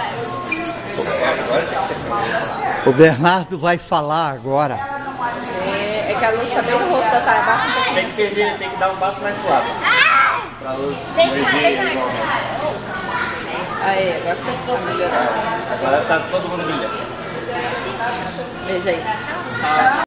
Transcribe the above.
O Bernardo vai falar agora. É que a luz tá bem no rosto, tá abaixo um pouquinho. Tem que dar um passo mais pro lado. Pra luz brilhar. Aí, agora ficou melhorando. Agora tá todo mundo brilhando. Veja aí.